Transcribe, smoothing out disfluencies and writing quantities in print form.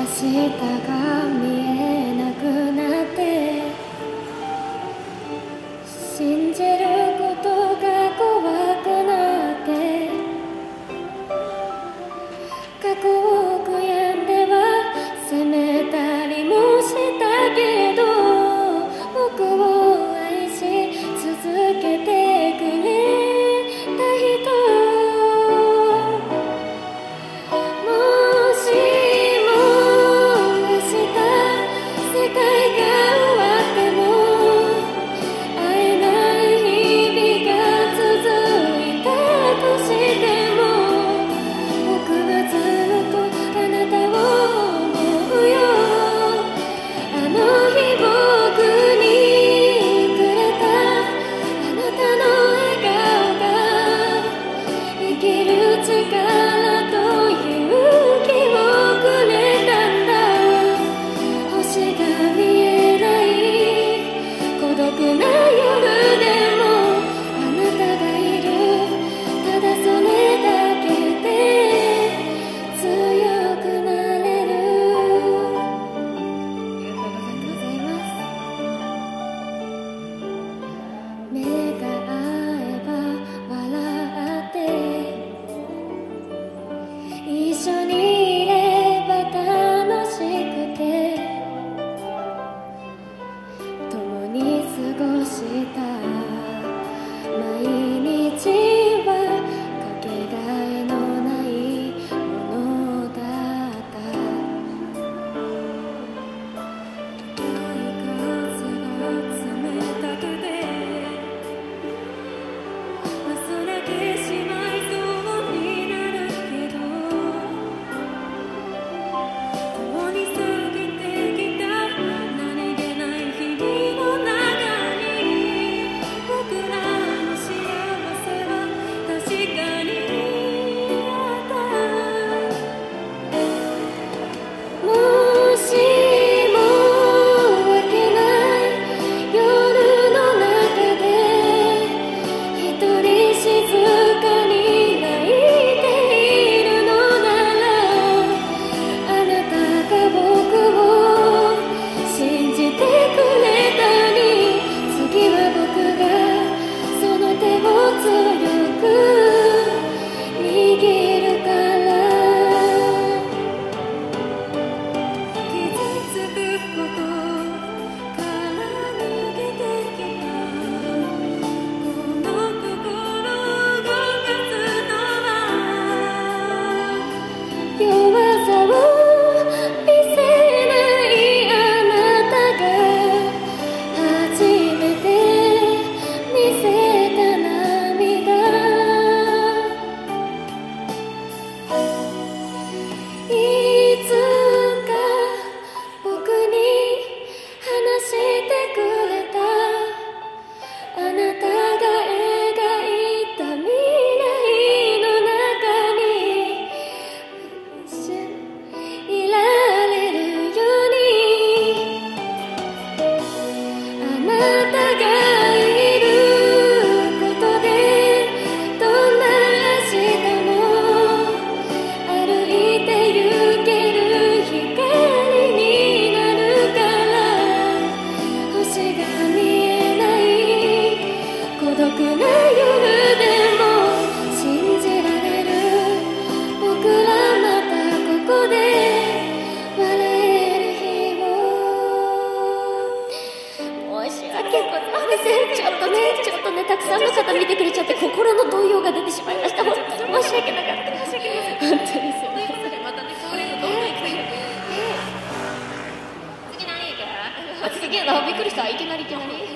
日が見えなくなって信じることが怖くなって過去を悔やんでは責めたりもしたけど僕を愛し続けてくれた人たくさんの方見てくれちゃって心の動揺が出てしまいました。本当に申し訳なかった。申し訳ないです。本当にすいません。ということでまたね恒例のどんどん行きたいので。次何行く？次のびっくりした。いきなり。